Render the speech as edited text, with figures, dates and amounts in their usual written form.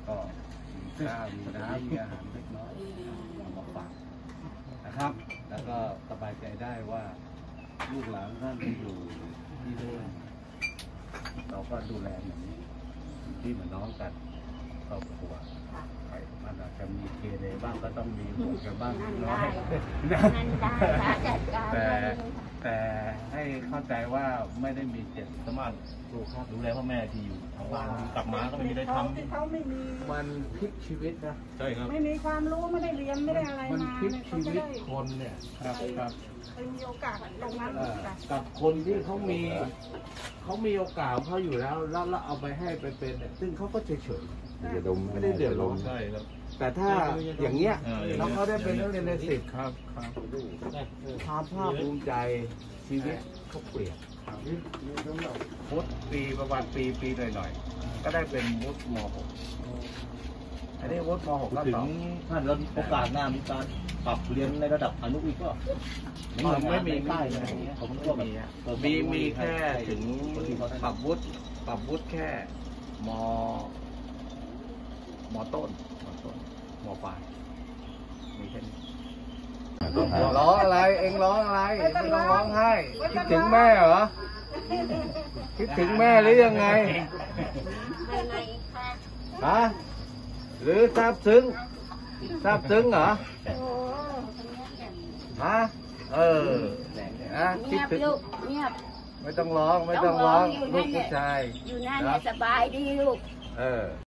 ก็มีข้าวมีน้ำมีอาหารเล็กน้อยมาฝากนะครับ แล้วก็สบายใจได้ว่าลูกหลานท่านอยู่ที่นู่นเราก็ดูแลเหมือนพี่เหมือนน้องกันครอบครัวมันอาจจะมีเกเรบ้างก็ต้องมีห่วงกันบ้างน้อยแต่ให้เข้าใจว่าไม่ได้มีเจตสามารถดูแลพ่อแม่ที่อยู่ทางบ้านกลับมาก็ไม่มีได้ทำเขาไม่มีมันพลิกชีวิตนะใช่ครับไม่มีความรู้ไม่ได้เรียนไม่ได้อะไรมามันพลิกชีวิตคนเนี่ยครับมีโอกาสตรงนั้นกับคนที่เขามีโอกาสเขาอยู่แล้วเอาไปให้ไปเป็นเนี่ยซึ่งเขาก็เฉยๆไม่ได้เดือดร้อนใช่ครับแต่ถ้าอย่างเงี้ยแล้วเขาได้เป็นนักเรียนในสิบครับความภาคภูมิใจชีวิตเขาเปลี่ยนวุฒิปีประมาณปีหน่อยๆก็ได้เป็นวุฒิม.6 อันนี้วุฒิม.6 ก็ถึงท่านแล้วโอกาสหน้ามีการปรับเรียนในระดับอนุอีกก็ไม่มีใกล้เลยผมก็มีแค่ถึงปรับวุฒิแค่ม.ต้นม.ปลายมีแค่นี้ร้องอะไรเองร้องอะไรไม่ต้องร้องไห้คิดถึงแม่เหรอคิดถึงแม่หรือยังไงฮะหรือซาบซึ้งเหรอฮะคิดถึงไม่ต้องร้องลูกผู้ชายอยู่นั่นสบายดีลูก